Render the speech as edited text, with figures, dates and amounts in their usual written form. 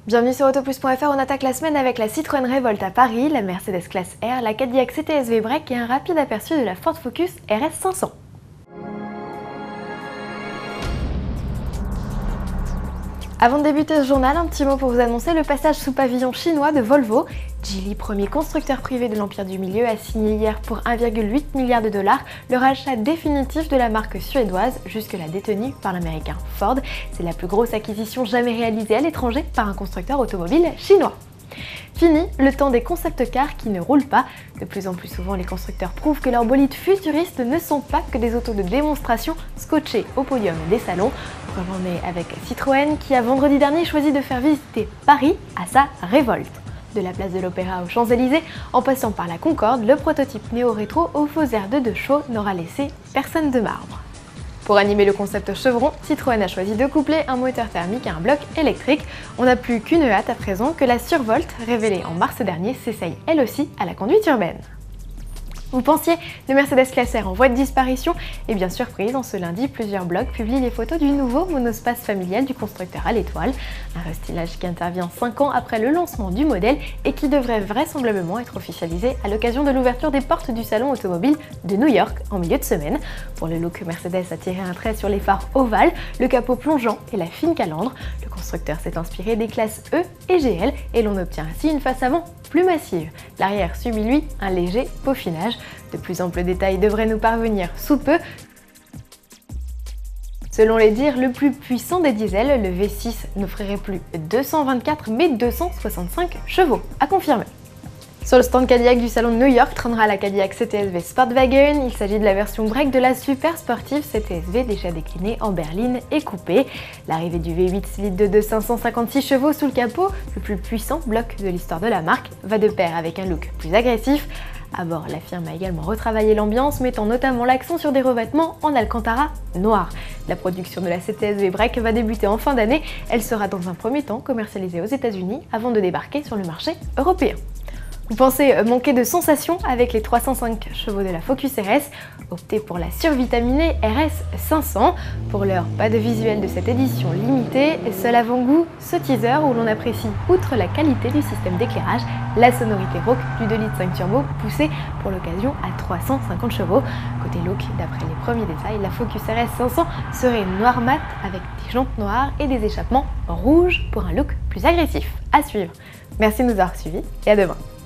Bienvenue sur Autoplus.fr, on attaque la semaine avec la Citroën Révolte à Paris, la Mercedes Classe R, la Cadillac CTS-V Break et un rapide aperçu de la Ford Focus RS 500. Avant de débuter ce journal, un petit mot pour vous annoncer le passage sous pavillon chinois de Volvo. Geely, premier constructeur privé de l'Empire du Milieu, a signé hier pour 1,8 milliard de dollars le rachat définitif de la marque suédoise, jusque-là détenue par l'américain Ford. C'est la plus grosse acquisition jamais réalisée à l'étranger par un constructeur automobile chinois. Fini le temps des concept cars qui ne roulent pas. De plus en plus souvent, les constructeurs prouvent que leurs bolides futuristes ne sont pas que des autos de démonstration scotchés au podium des salons. Preuve en est avec Citroën qui a vendredi dernier choisi de faire visiter Paris à sa Révolte. De la place de l'Opéra aux Champs-Élysées, en passant par la Concorde, le prototype néo-rétro aux faux airs de deux chevaux n'aura laissé personne de marbre. Pour animer le concept chevron, Citroën a choisi de coupler un moteur thermique à un bloc électrique. On n'a plus qu'une hâte à présent que la Survolt, révélée en mars dernier, s'essaye elle aussi à la conduite urbaine. Vous pensiez de Mercedes Classe R en voie de disparition? Et bien surprise, en ce lundi, plusieurs blogs publient les photos du nouveau monospace familial du constructeur à l'étoile. Un restylage qui intervient 5 ans après le lancement du modèle et qui devrait vraisemblablement être officialisé à l'occasion de l'ouverture des portes du salon automobile de New York en milieu de semaine. Pour le look, Mercedes a tiré un trait sur les phares ovales, le capot plongeant et la fine calandre. Le constructeur s'est inspiré des classes E et GL et l'on obtient ainsi une face avant plus massive. L'arrière subit lui un léger peaufinage. De plus amples détails devraient nous parvenir sous peu. Selon les dires, le plus puissant des diesels, le V6 n'offrirait plus 224 mais 265 chevaux. À confirmer. Sur le stand Cadillac du salon de New York trônera la Cadillac CTS-V Sportwagen. Il s'agit de la version break de la super sportive CTS-V déjà déclinée en berline et coupée. L'arrivée du V8 litre de 556 chevaux sous le capot, le plus puissant bloc de l'histoire de la marque, va de pair avec un look plus agressif. À bord, la firme a également retravaillé l'ambiance, mettant notamment l'accent sur des revêtements en alcantara noir. La production de la CTS-V Break va débuter en fin d'année. Elle sera dans un premier temps commercialisée aux États-Unis avant de débarquer sur le marché européen. Vous pensez manquer de sensations avec les 305 chevaux de la Focus RS? Optez pour la survitaminée RS 500. Pour l'heure, pas de visuel de cette édition limitée, seul avant-goût ce teaser où l'on apprécie, outre la qualité du système d'éclairage, la sonorité rauque du 2,5 litres turbo poussé pour l'occasion à 350 chevaux. Côté look, d'après les premiers détails, la Focus RS 500 serait noir mat avec des jantes noires et des échappements rouges pour un look plus agressif. À suivre. Merci de nous avoir suivis et à demain.